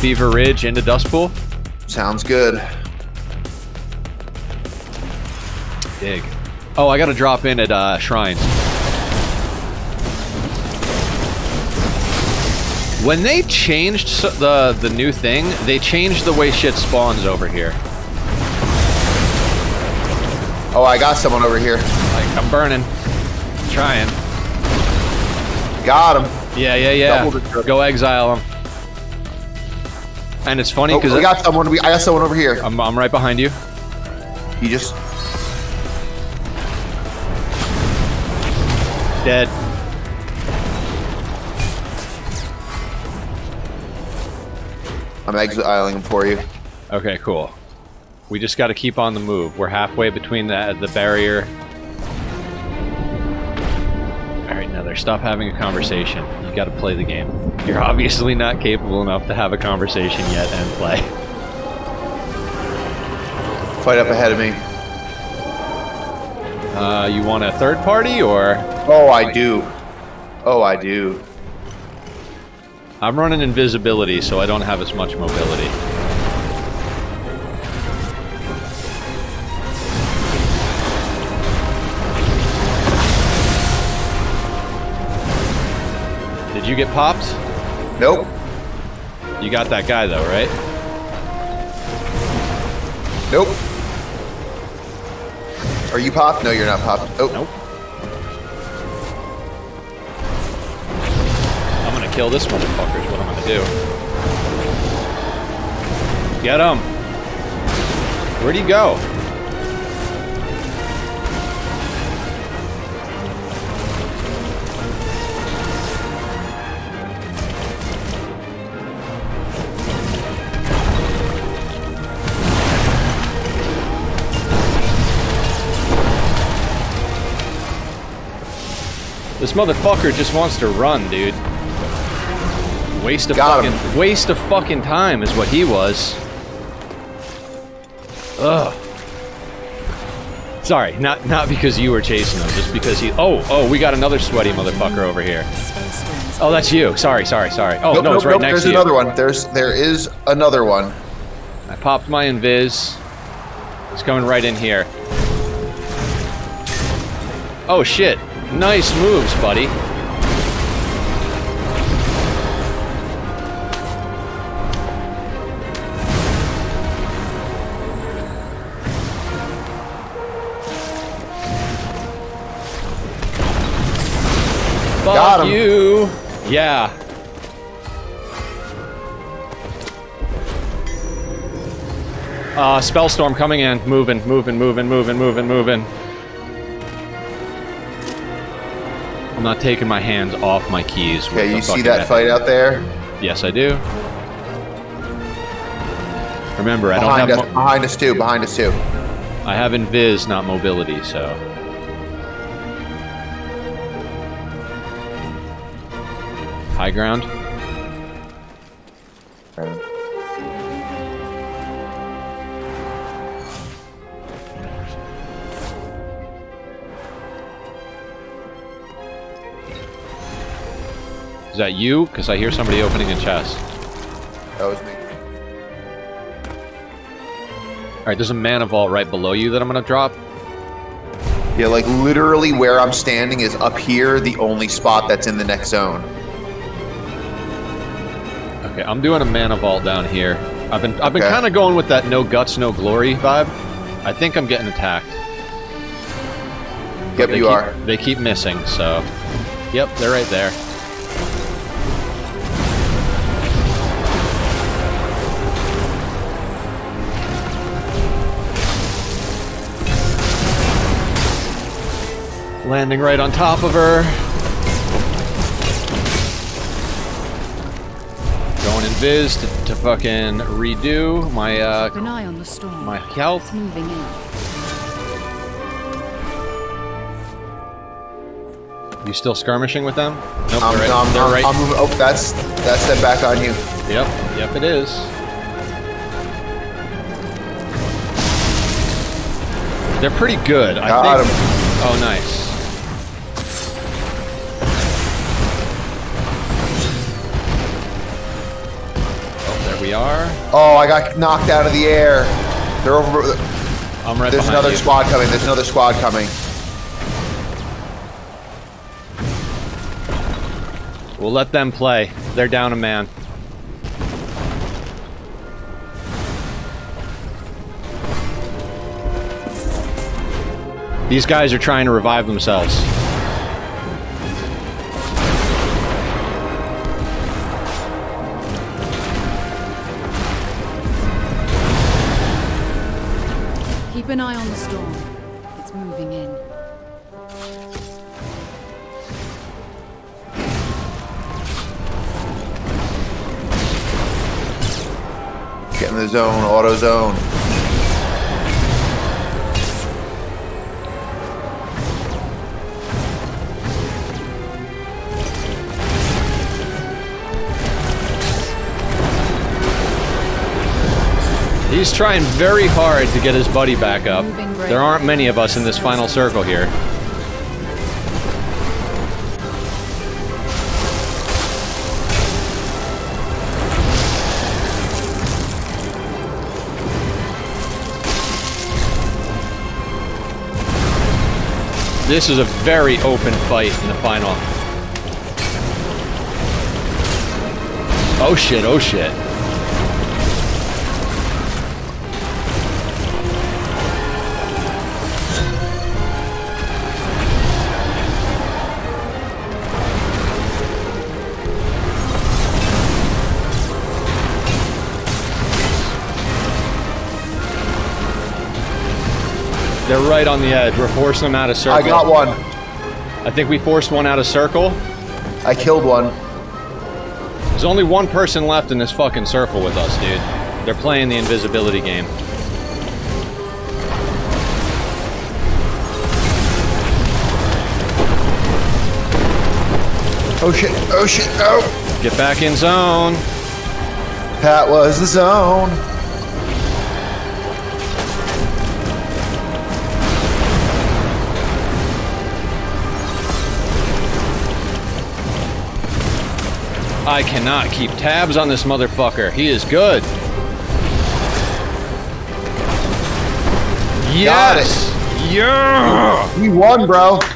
Fever Ridge into Dust Pool? Sounds good. Dig. Oh, I gotta drop in at Shrines. When they changed the new thing, they changed the way shit spawns over here. Oh, I got someone over here. Like, I'm burning. Trying. Got him. Yeah. Go exile him. And it's funny because I got someone. I got someone over here. I'm right behind you. You just dead. I'm exiling him for you. Okay, cool. We just got to keep on the move. We're halfway between the barrier. Alright, Nether, stop having a conversation. You got to play the game. You're obviously not capable enough to have a conversation yet and play. Fight up ahead of me. You want a third party, or? Oh, I do. Oh, I do. I'm running invisibility, so I don't have as much mobility. Did you get popped? Nope. You got that guy though, right? Nope. Are you popped? No, you're not popped. Oh. Nope. I'm gonna kill this motherfucker is what I'm gonna do. Get him! Where'd he go? This motherfucker just wants to run, dude. Waste of fucking time is what he was. Ugh. Sorry, not because you were chasing him, just because he. Oh, we got another sweaty motherfucker over here. Oh, that's you. Sorry. Oh nope, no, it's right next to you. There's another one. There is another one. I popped my invis. He's coming right in here. Oh shit. Nice moves, buddy. Got him. Fuck you. Yeah. Spellstorm coming in. Moving. I'm not taking my hands off my keys. Okay, you see that fight out there? Yes, I do. Remember, I don't have... Behind us too. I have invis, not mobility, so... High ground. Is that you? Because I hear somebody opening a chest. That was me. Alright, there's a mana vault right below you that I'm gonna drop. Yeah, like literally where I'm standing is up here, the only spot that's in the next zone. Okay, I'm doing a mana vault down here. I've been kind of going with that no guts, no glory vibe. I think I'm getting attacked. Yep, you are. They keep missing, so... Yep, they're right there. Landing right on top of her. Going invis to fucking redo my an eye on the storm. My health. It's moving in. You still skirmishing with them? Nope, they're right. I'm moving. Oh, that's them back on you. Yep, it is. They're pretty good. Got him. Oh, nice. We are. Oh, I got knocked out of the air. They're over. I'm right There's behind another you. squad coming. There's another squad coming. We'll let them play. They're down a man. These guys are trying to revive themselves. Keep an eye on the storm. It's moving in. Get in the zone, auto zone. He's trying very hard to get his buddy back up. There aren't many of us in this final circle here. This is a very open fight in the final. Oh shit, oh shit. They're right on the edge. We're forcing them out of circle. I got one. I think we forced one out of circle. I killed one. There's only one person left in this fucking circle with us, dude. They're playing the invisibility game. Oh shit, oh shit, oh! Get back in zone. That was the zone. I cannot keep tabs on this motherfucker. He is good. Yes! Yeah! We won, bro.